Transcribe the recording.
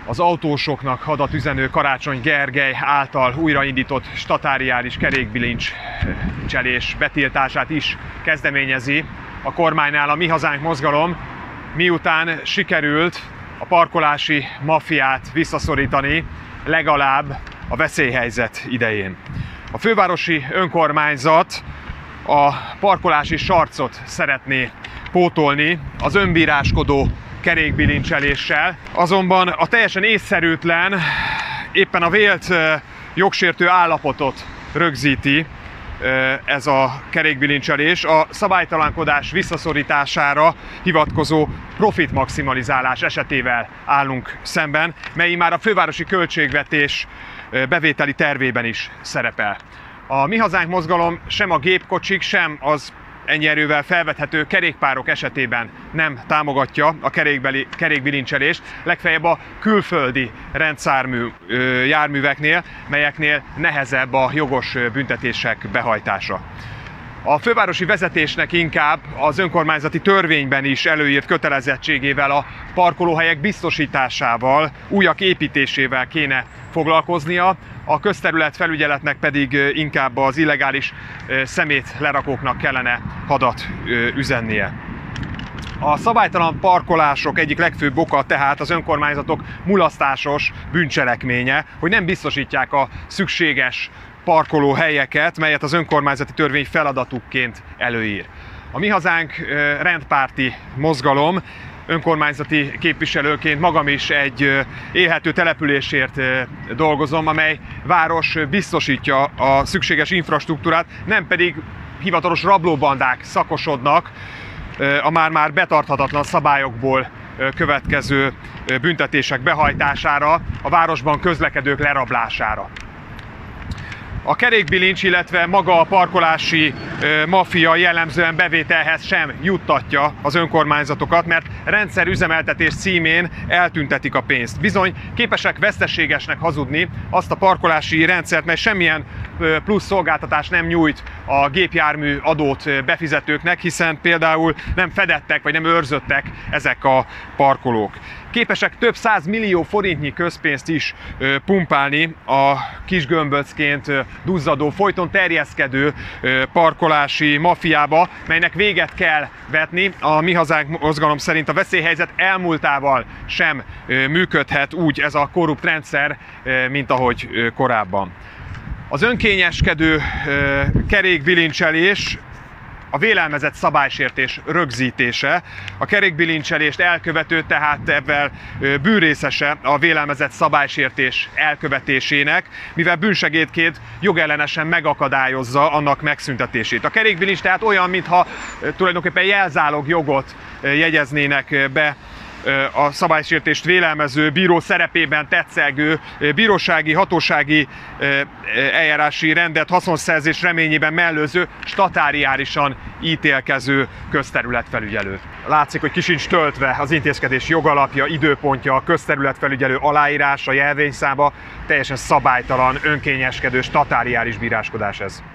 Az autósoknak hadat üzenő Karácsony Gergely által újraindított statáriális kerékbilincselés betiltását is kezdeményezi a kormánynál a Mi Hazánk mozgalom, miután sikerült a parkolási maffiát visszaszorítani legalább a veszélyhelyzet idején. A fővárosi önkormányzat a parkolási sarcot szeretné pótolni az önbíráskodó kerékbilincseléssel, azonban a teljesen észszerűtlen, éppen a vélt jogsértő állapotot rögzíti ez a kerékbilincselés, a szabálytalankodás visszaszorítására hivatkozó profitmaximalizálás esetével állunk szemben, mely már a fővárosi költségvetés bevételi tervében is szerepel. A Mi Hazánk mozgalom sem a gépkocsik, sem az ennyi erővel felvethető kerékpárok esetében nem támogatja a kerékbilincselést, legfeljebb a külföldi rendszármű járműveknél, melyeknél nehezebb a jogos büntetések behajtása. A fővárosi vezetésnek inkább az önkormányzati törvényben is előírt kötelezettségével, a parkolóhelyek biztosításával, újak építésével kéne foglalkoznia, a közterület felügyeletnek pedig inkább az illegális szemétlerakóknak kellene hadat üzennie. A szabálytalan parkolások egyik legfőbb oka tehát az önkormányzatok mulasztásos bűncselekménye, hogy nem biztosítják a szükséges parkolóhelyeket, melyet az önkormányzati törvény feladatukként előír. A Mi Hazánk rendpárti mozgalom, önkormányzati képviselőként magam is egy élhető településért dolgozom, amely város biztosítja a szükséges infrastruktúrát, nem pedig hivatalos rablóbandák szakosodnak a már-már betarthatatlan szabályokból következő büntetések behajtására, a városban közlekedők lerablására. A kerékbilincs, illetve maga a parkolási maffia jellemzően bevételhez sem juttatja az önkormányzatokat, mert rendszerüzemeltetés címén eltüntetik a pénzt. Bizony képesek veszteségesnek hazudni azt a parkolási rendszert, mely semmilyen plusz szolgáltatást nem nyújt a gépjármű adót befizetőknek, hiszen például nem fedettek vagy nem őrzöttek ezek a parkolók. Képesek több 100 millió forintnyi közpénzt is pumpálni a kisgömböcként duzzadó, folyton terjeszkedő parkolási maffiába, melynek véget kell vetni. A Mi Hazánk mozgalom szerint a veszélyhelyzet elmúltával sem működhet úgy ez a korrupt rendszer, mint ahogy korábban. Az önkényeskedő kerékbilincselés a vélelmezett szabálysértés rögzítése. A kerékbilincselést elkövető tehát ebben bűnrészese a vélelmezett szabálysértés elkövetésének, mivel bűnsegédként jogellenesen megakadályozza annak megszüntetését. A kerékbilincs tehát olyan, mintha tulajdonképpen jelzálog jogot jegyeznének be a szabálysértést vélelmező bíró szerepében tetszelgő, bírósági, hatósági eljárási rendet haszonszerzés reményében mellőző, statáriálisan ítélkező közterületfelügyelőt. Látszik, hogy ki sincs töltve az intézkedés jogalapja, időpontja, a közterületfelügyelő aláírása, jelvényszáma, teljesen szabálytalan, önkényeskedő, statáriális bíráskodás ez.